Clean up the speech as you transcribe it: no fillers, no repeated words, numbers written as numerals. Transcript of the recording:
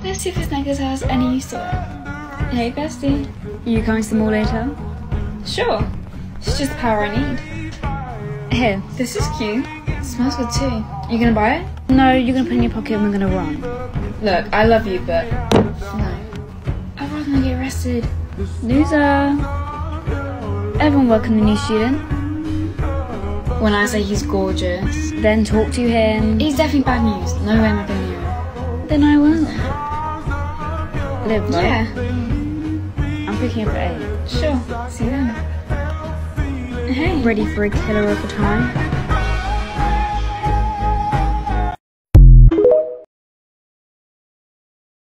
Let's see if this necklace has any use to it. Hey, bestie. You coming to the mall later? Sure. It's just the power I need. Here. This is cute. It smells good too. You gonna buy it? No, you're gonna put it in your pocket and we're gonna run. Look, I love you, but no. I'd rather not get arrested. Loser. Everyone welcome the new student. When I say he's gorgeous. Then talk to him. He's definitely bad news. No way am I gonna hear it. Then I will. Live, right? Yeah. I'm picking up at 8. Sure. See you then. Hey. Ready for a killer of a time?